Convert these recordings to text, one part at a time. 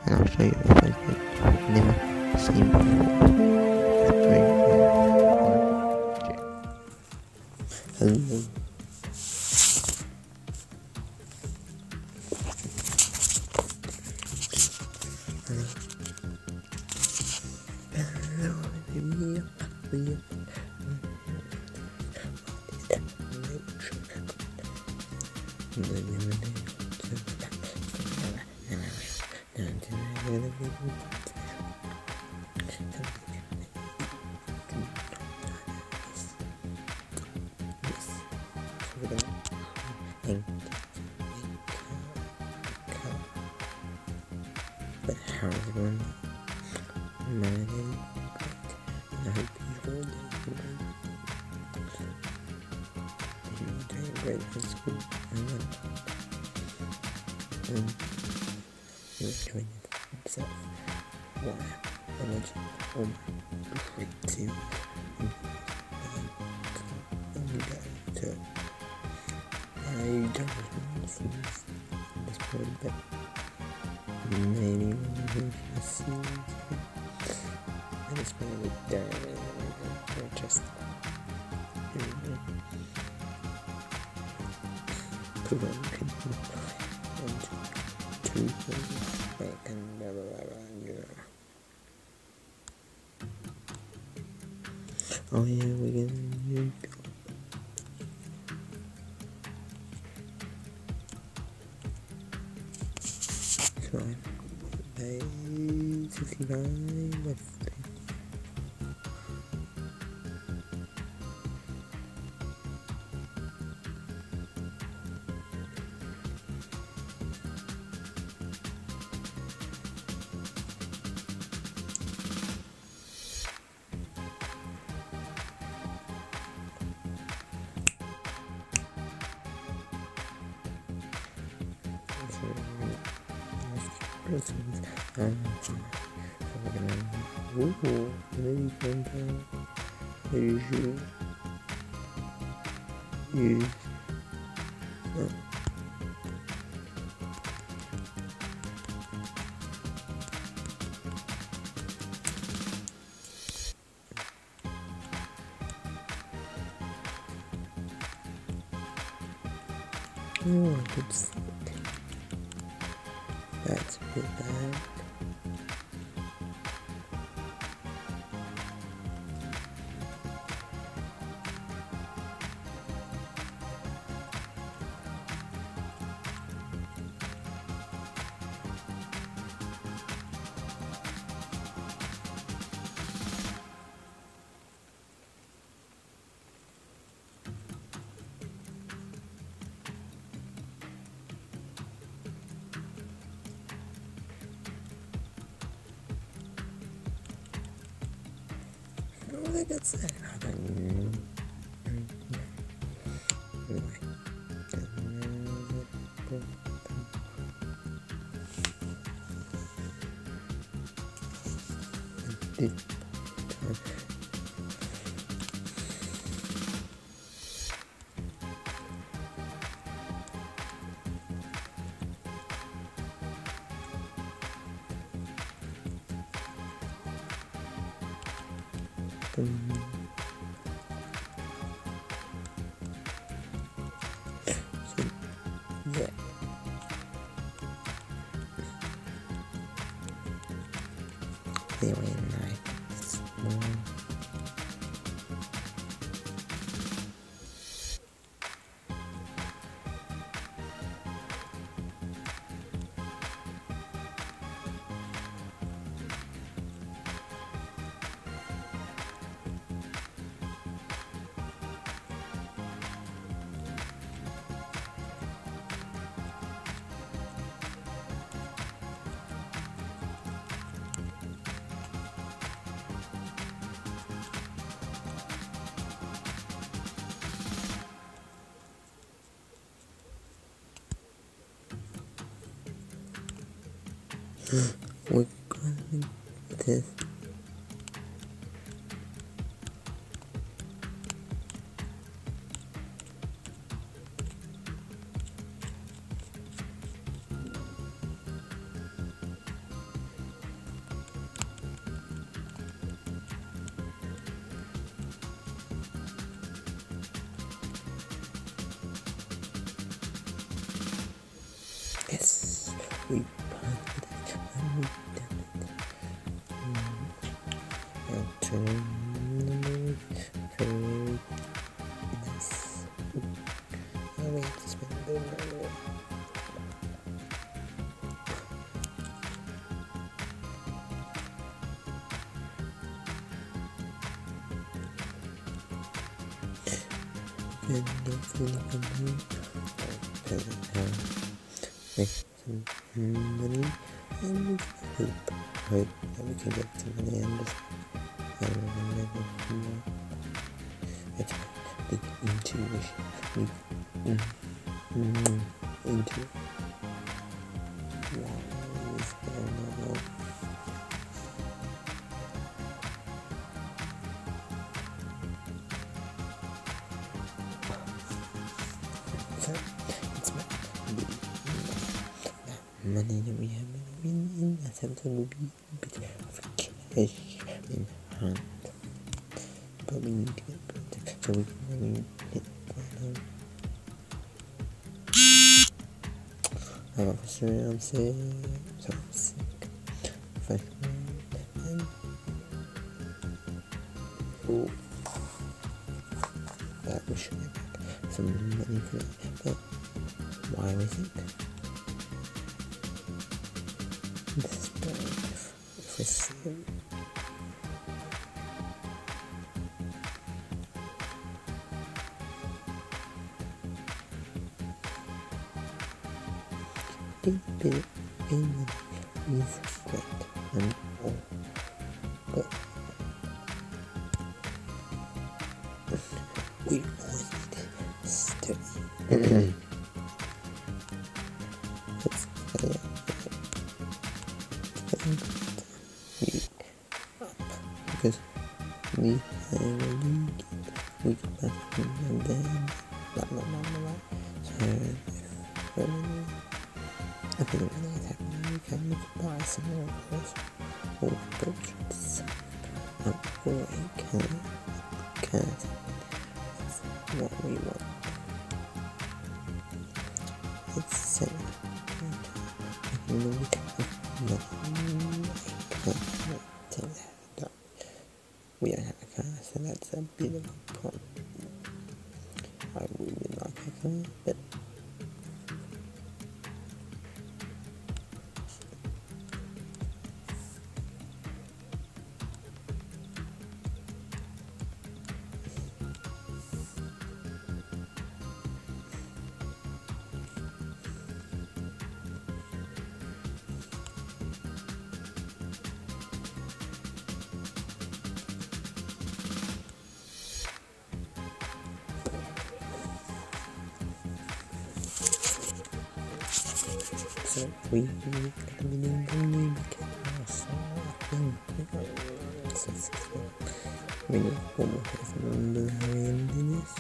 and I'll show you if I could never seen before. Hello. But how's it going? My name is I hope you're all doing great in school. You're enjoying yourself. Wow, I want you all my great team. I don't see this point, but maybe when you see I just want to die or just put on people and two things like and blah blah blah blah. Oh yeah, we can use fine. 65 left. Maybe sometime you should use I could see that's pretty bad. What I got said. Yeah. Very nice. We're going this. we passed it and we done it. Turn very nice. Oh wait, this one a bit more. And don't feel like I'm doing make some money and we hope that we can get some money and just it's the intuition into what is going on. So it's money that we have in a sense will be a bit of cash in hand, but we need to get better so we can really hit I'm sick, so I'm sick. And oh, that we should get back some money for that, but why we think this is bad if we see bit is great and all, but we always need to study. Let's study because we get back and then blah blah blah blah. So I think when it's happening, you can buy some more clothes or portraits or a can. It's what we want. It's sad. We don't have a car, so that's a bit of a problem. I really like a car, but so we got a million because successful. We need one more person on the end in this.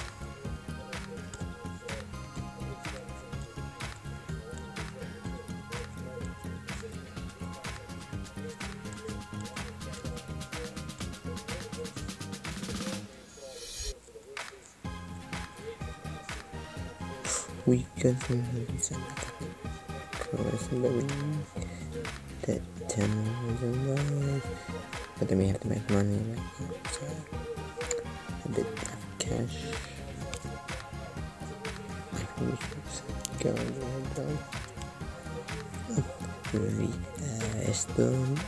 We can see that 10 was alive, but then we have to make money right now, so a bit of cash. I think we should just go and esto.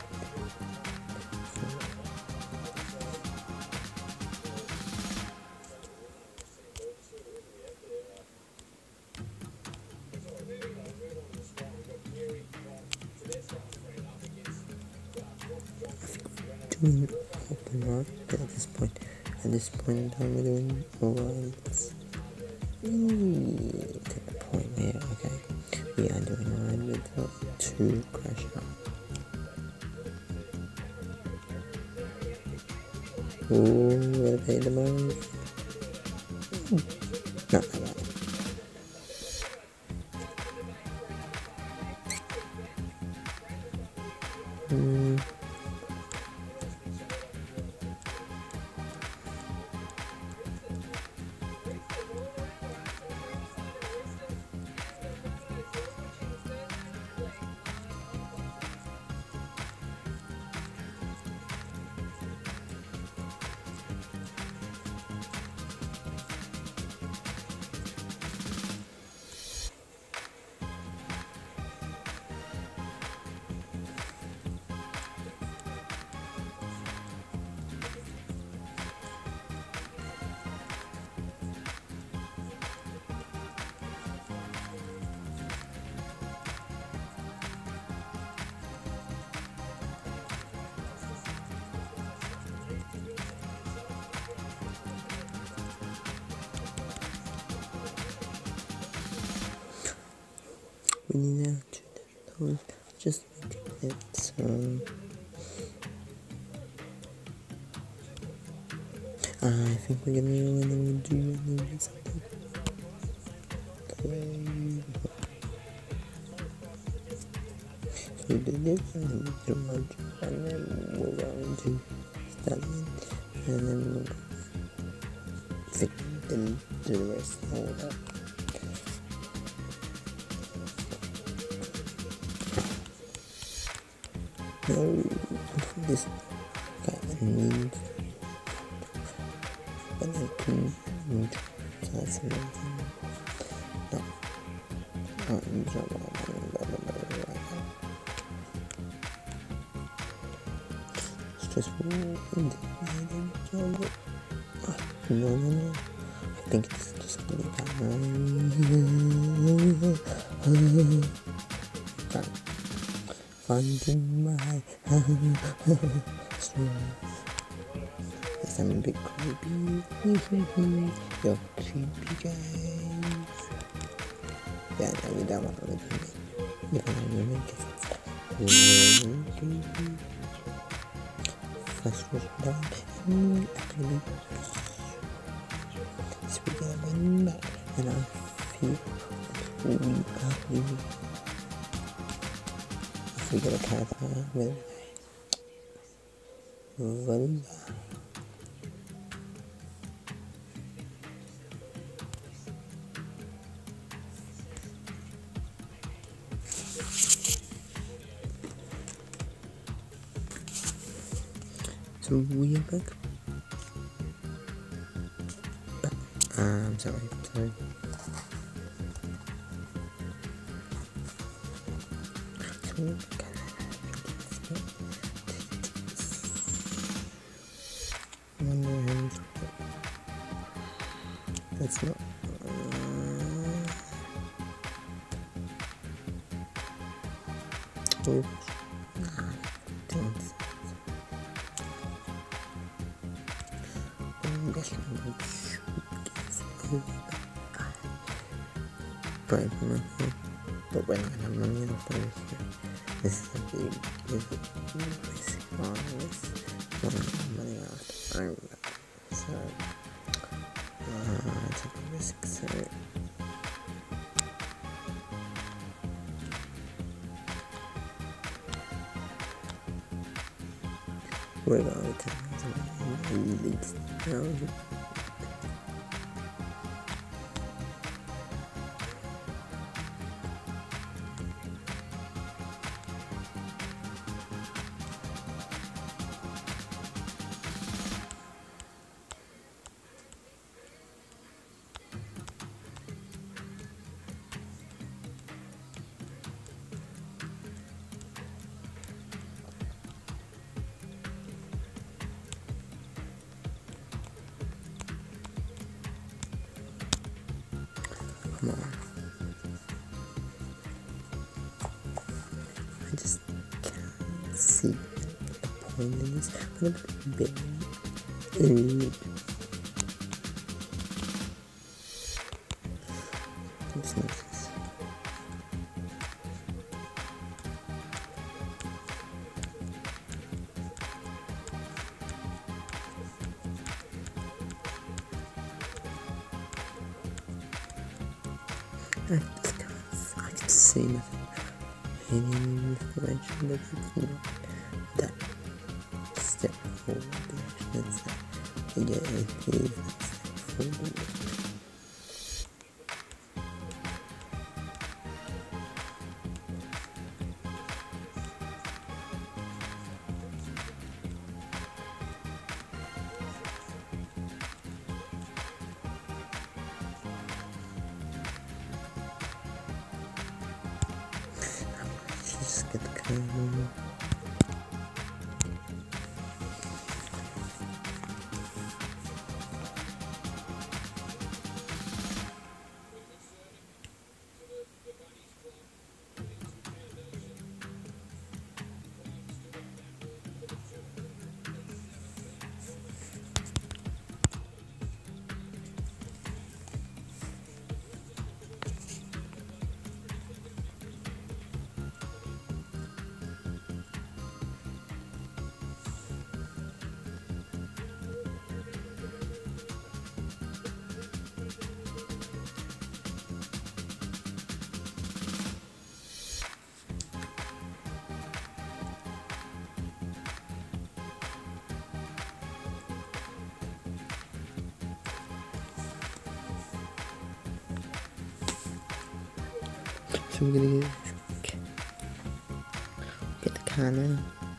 Open market at this point. At this point in time, we're doing alright. To the point where, okay, we are doing alright without too crash out. Ooh, gotta pay the most. Not that bad. need now to those just make it I think we're gonna do something. So the difference is much, and then we're going to study it, and then we're going to fit into the rest of that. No, this guy needs, but I can try something. No, it's just no. I think it's just gonna be bad. Finding my yes, I'm a bit creepy. You're creepy guys. Yeah, no, you don't want to look at me. You don't want to make it. First was done. Actually, speaking of my back, and I feel we if we get a cat with vulva. So we are back. I'm sorry. So that's not. Oops. But when I have money enough to this is a big basic on this money after so it's a basic so we're going to leads now. Come on. I just can't see the point in this. But a bit this makes sense. I can see nothing. Any information that it's not that step forward direction. It's that yeah, it is that step forward. Just get the camera. So we're gonna get the car now.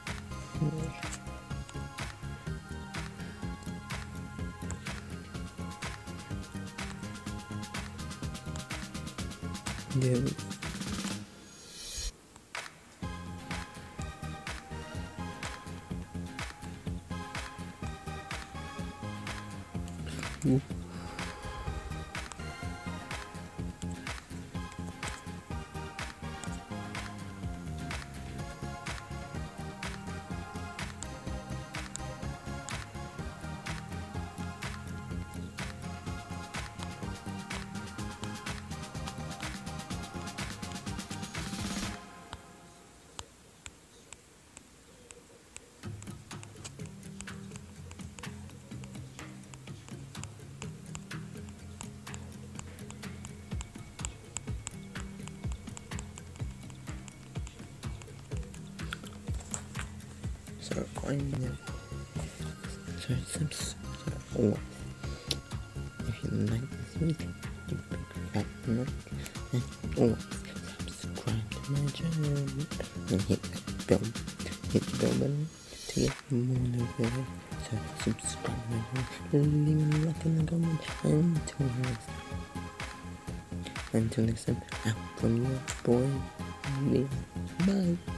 Yeah. Ooh. So I'm or if you like this video, you click that like and or subscribe to my channel and hit the bell button to get more notifications. So subscribe to my channel, leave a like in the comments, and until next time, out from your boy, Leah. Bye.